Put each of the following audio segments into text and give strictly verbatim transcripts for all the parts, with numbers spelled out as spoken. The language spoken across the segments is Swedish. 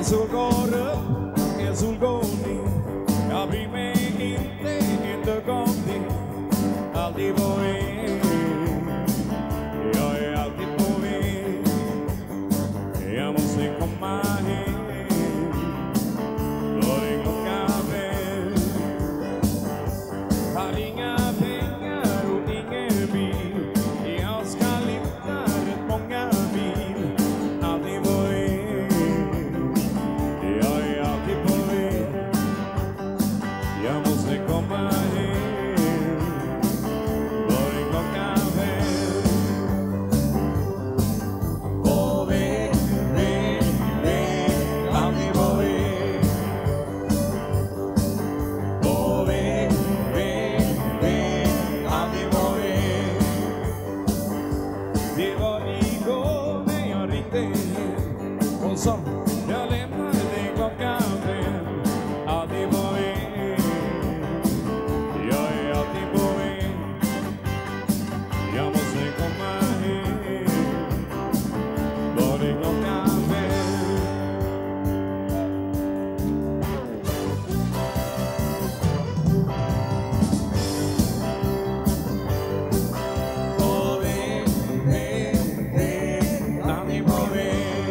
sol går upp, en sol går ner. Jag bryr mig inte ett ögonblick. Alltid på väg, jag är alltid på väg. Jag måste komma hem, då det klockan väl. Har inga pengar och ingen bil. Jag ska lyfta rätt många mil. Alltid på väg, jag är alltid på väg. Jag måste komma hem, då det klockan väl. På väg, väg, väg, alltid på väg. På väg, väg, väg, alltid på väg. Det var igår när jag ringde hem och sa jag lämnar dig klockan fem. Alltid på väg, jag är alltid på väg. Jag måste komma hem, då det klockan fem. På väg, väg, väg, alltid på väg.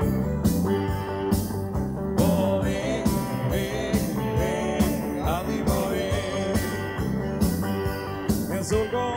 På väg, väg, väg, alltid på väg. En sol går